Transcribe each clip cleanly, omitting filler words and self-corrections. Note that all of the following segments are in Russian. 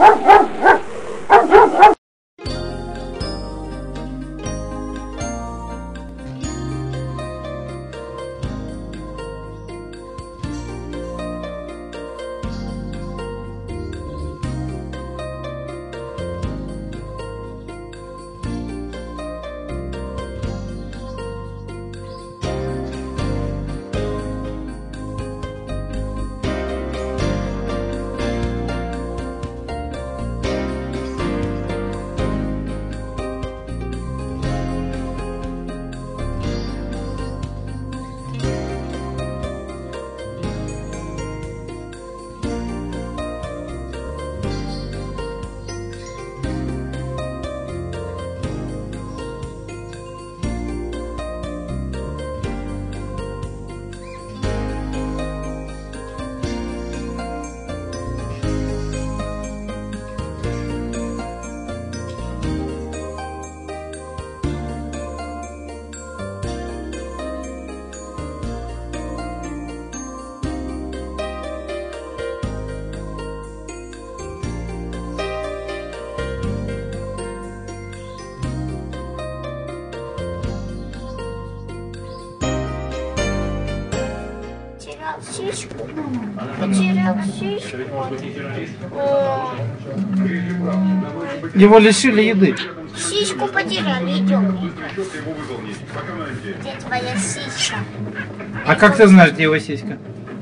Сиську. Потерял сиську. Его лишили еды. Сиську потеряли, идем. Где твоя сиська? А как ты знаешь, где его сиська?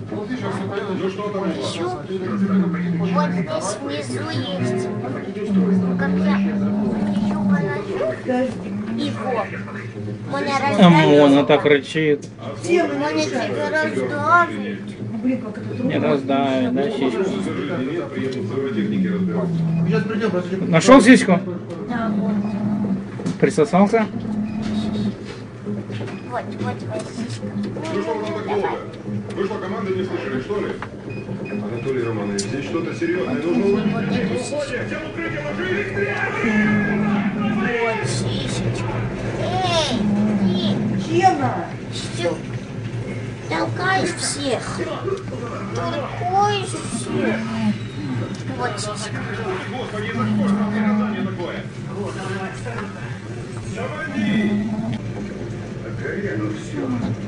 Ищу. Вот здесь внизу есть. Как я еще положу его. Мона так рычит. Моня тебя раздавит. Не раздавит, да, сиську. Нашел сиську? Да, вот. Присосался? Вот твоя сиська. Ну что вам такого? Вышла команда, не слышали, что ли? Анатолий Романович, здесь что-то серьезное. Нужно увидеть. Вот сисечка. Эй, ты. Что? Толкаешь всех. Толкаешь всех. Вот сиська. Господи, за что же наказание такое? Заводи! Горело все.